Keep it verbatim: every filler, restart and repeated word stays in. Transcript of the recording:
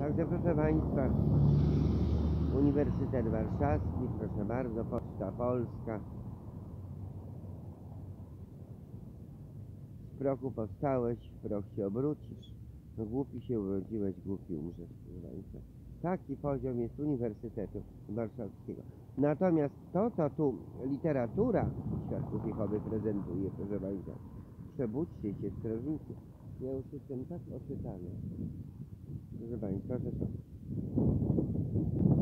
Także proszę Państwa, Uniwersytet Warszawski, proszę bardzo, Poczta Polska. Z prochu powstałeś, w proch się obrócisz. No głupi się urodziłeś, głupi umrzesz, proszę Państwa. Taki poziom jest Uniwersytetu Warszawskiego. Natomiast to, co tu literatura Światków Jehowy prezentuje, proszę Państwa, przebudźcie się, strażnicy. Ja już jestem tak oczytany, proszę Państwa, że to...